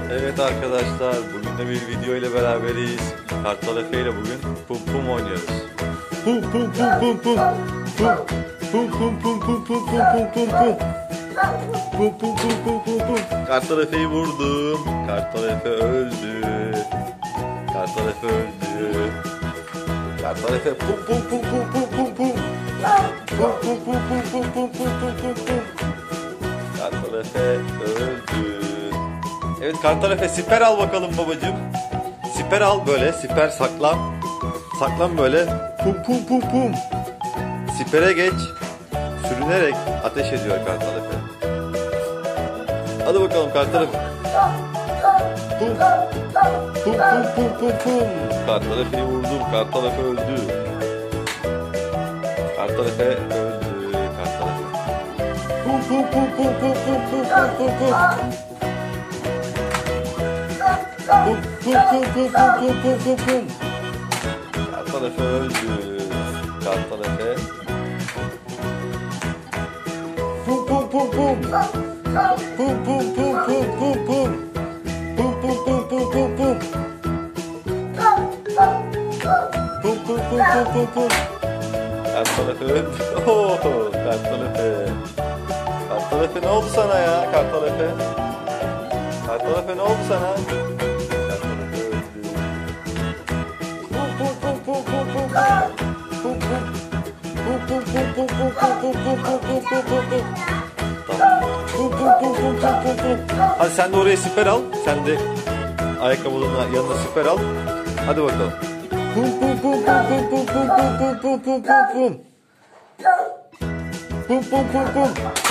Evet arkadaşlar, bugün de bir video ile beraberiz. Kartal Efe ile bugün pum pum oynuyoruz. Pum pum pum pum pum. Pum pum pum pum pum pum pum pum pum. Pum pum pum pum pum pum. Kartal Efe'yi vurdum. Kartal Efe öldü. Kartal Efe öldü. Kartal Efe pum pum pum pum pum pum pum. Pum pum pum pum pum pum pum pum pum. Kartal Efe öldü. Evet Kartal Efe, siper al bakalım babacığım. Siper al böyle, siper saklan. Saklan böyle. Pum pum pum pum. Sipere geç. Sürünerek ateş ediyor Kartal Efe. Hadi bakalım Kartal Efe. Pum. Pum pum pum pum pum. Kartal Efe'yi vurdum. Kartal Efe öldü. Kartal Efe öldü. Kartal Efe. Pum pum pum pum pum pum pum pum pum. Pum pum pum pum pum pum pum pum. Kartal Efe öldü. Kartal Efe. Pum pum pum pum. Pum pum pum pum pum pum. Pum pum pum pum pum pum. Pum pum pum pum pum pum. Kartal Efe öldü. Oh, Kartal Efe. Kartal Efe ne oldu sana ya Kartal Efe? Kartal Efe ne oldu sana? Hadi sen de oraya siper al. Sen de ayakkabılarının yanına siper al. Hadi bakalım. Pum pum pum pum pum pum pum pum pum pum pum. Pum pum pum pum.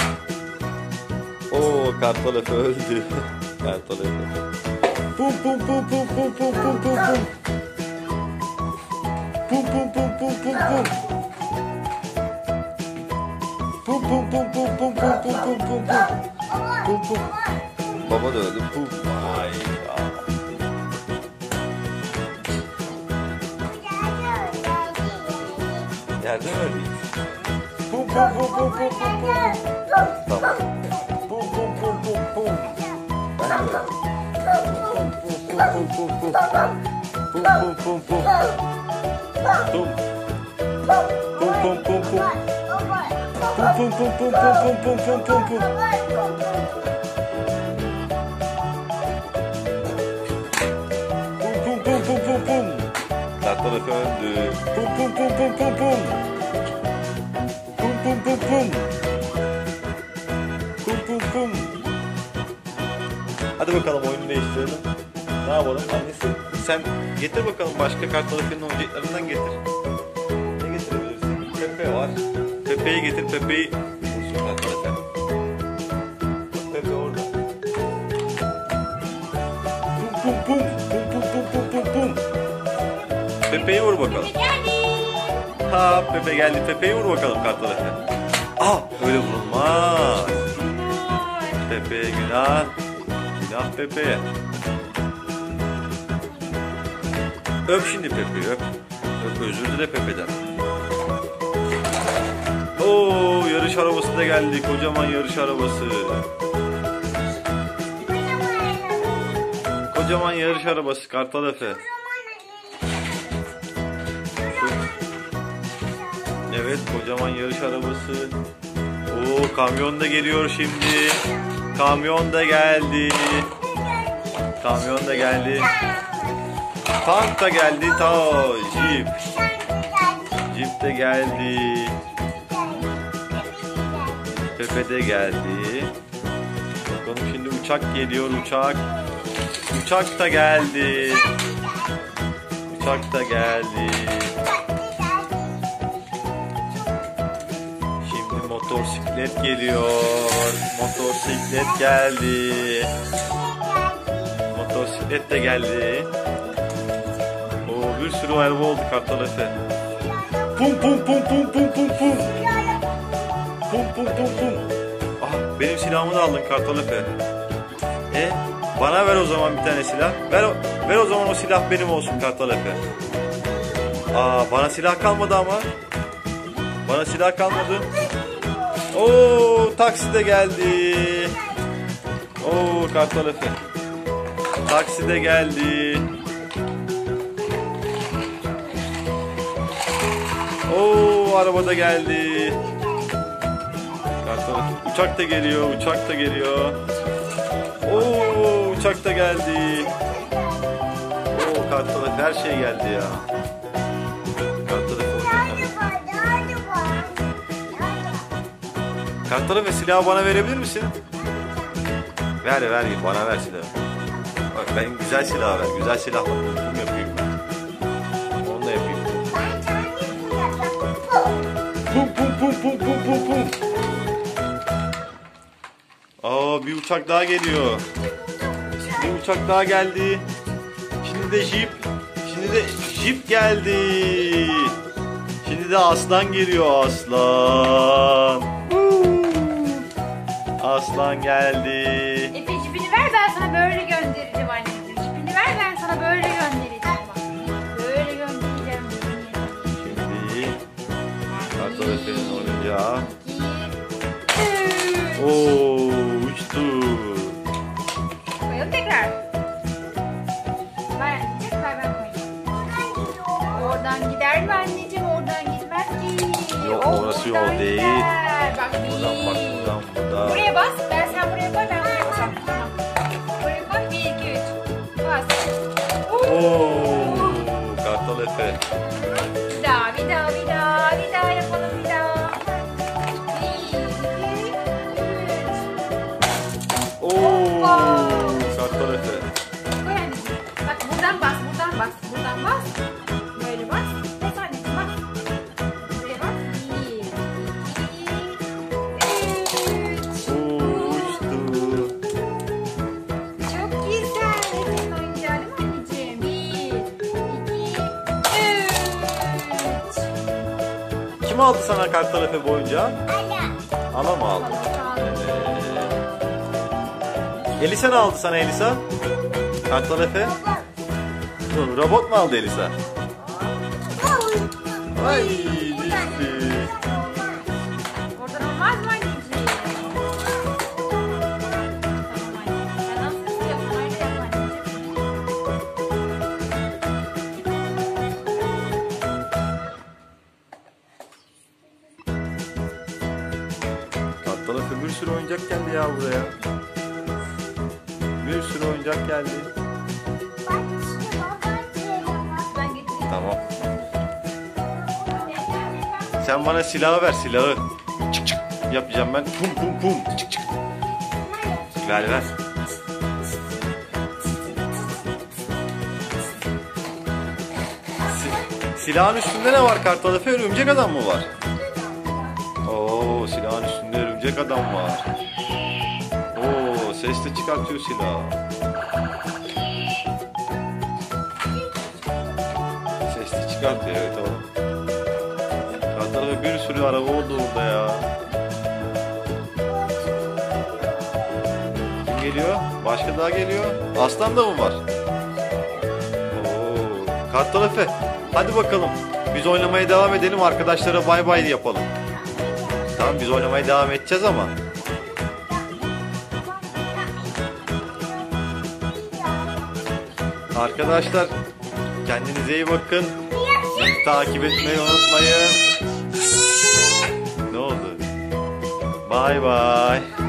Oo, Kartal Efe öldü. Kartal Efe. Pum pum pum pum pum pum pum pum pum. Pum pum pum pum pum pum. Pum pum pum pum pum pum pum pum pum pum. Pum pum. Baba da öldü. Pum. Ay ya. Yerde mi öldü? Pum pum pum pum pum pum pum. Tamam. Pum pum pum pum pum. Ben de öldüm. Pum pum pum pum pum. Pum pum pum pum. Pum. Pum pum pum pum. Pum pum pum pum pum pum pum pum pum. Pum pum pum pum pum pum. Kartal Efe öldü. Pum pum pum pum pum pum. Pum pum pum pum. Pum pum pum. Hadi bakalım oyunu değiştirelim. Ne yapalım annesi? Sen getir bakalım, başka Kartal Efe'nin oyuncaklarından getir. Ne getirebilirsin? Pepe var. Pepe'yi getir, Pepe'yi vursun Kartal Efe. Pepe orada. Pum pum pum. Pum pum pum pum pum pum. Pepe'yi vur bakalım. Ha, Pepe geldi. Pepe'yi vur bakalım Kartal Efe. Ah, öyle vurulmaz. Pepe'ye günah. Günah Pepe'ye. Öp şimdi Pepe'yi, öp. Öp, özür dile Pepe'den. Oo, yarış arabası da geldi. Kocaman yarış arabası. Kocaman yarış arabası Kartal Efe. Evet, kocaman yarış arabası. Oo, kamyon da geliyor şimdi. Kamyon da geldi. Kamyon da geldi. Tank da geldi. Jeep. Jeep de geldi. Pepe de geldi. Bakalım şimdi uçak geliyor, uçak. Uçak da geldi. Uçak da geldi. Şimdi motosiklet geliyor. Motosiklet geldi. Motosiklet de geldi. Oo, bir sürü araba oldu Kartal Efe. Pum pum pum pum pum pum pum. Pum pum pum pum. Ah, benim silahımı da aldın Kartal Efe. Bana ver o zaman bir tane silah. Ver o zaman, o silah benim olsun Kartal Efe. Aa, bana silah kalmadı ama. Bana silah kalmadı. Oo, taksi de geldi. Oo, Kartal Efe. Taksi de geldi. Oo, araba da geldi. Uçak da geliyor, uçak da geliyor. Oo, uçak da geldi. Oo, kartlar, her şey geldi ya. Kartları ve silahı bana verebilir misin? Ver bana ver silahı. Bak ben güzel silah ver. Güzel silah bak. Bunu yapayım ben. Onu da yapayım. Pum pum pum pum pum pum pum. Aa, bir uçak daha geliyor. Bir uçak daha geldi. Şimdi de jip geldi. Şimdi de aslan geliyor, aslan. Aslan geldi. Efe jipini ver, ben sana böyle göndereceğim anneciğim. Jipini ver, ben sana böyle göndereceğim. Bak. Böyle göndereceğim. Şimdi Kartal Efe'nin oyuncağı. 2, 3. Oo, uçtu. Koyalım tekrar. Ver anneciğim, ver ben koyayım. Oradan gider mi anneciğim? Oradan gitmez ki. Yok, orası yol oradan değil. gider. Bak, Buradan bak, buradan. buraya bas. Sen buraya koy, ben buraya basam. Tamam. Buraya koy. 1, 2, 3. Bas. Oo, Kartal Efe. Bir daha yapalım bir daha. 1, 2, 3. Oo, Kartal Efe. Koy anneciğim. Bak buradan bas. Böyle bas. Bas anneciğim bas. Buraya bas. 1, 2, 3. Oo, uçtu. Çok güzel. Efe'nin oyuncağı değil mi anneciğim? 1, 2, 3. Kim aldı sana Kartal Efe bu oyuncağı? Ana mı aldı? Elisa ne aldı sana, Elisa? Kartal Efe? Robot mu aldı Elisa? Ay, düştü. Oradan olmaz mı anneciğim? Tamam anneciğim. Sen nasıl istiyorsan öyle yap anneciğim. Kartal Efe, bir sürü oyuncak geldi ya buraya. Bir sürü oyuncak geldi. Ben getireyim. Tamam. Sen bana silahı ver, silahı. Çık çık yapacağım ben. Pum pum pum. Çık çık. Ver. Silahın üstünde ne var Kartal Efe? Örümcek adam mı var? Oo, silahın üstünde örümcek adam var. Oo, ses de çıkartıyor silahı. Ses de çıkartıyor, evet oğlum. Kartal Efe, bir sürü araba oldu orada ya. Kim geliyor? Başka daha geliyor. Aslan da mı var? Oo, Kartal Efe, hadi bakalım. Biz oynamaya devam edelim. Arkadaşlara bay bay yapalım. Tamam, biz oynamaya devam edeceğiz ama. Arkadaşlar, kendinize iyi bakın. Bizi takip etmeyi unutmayın. Ne oldu? Bay bay.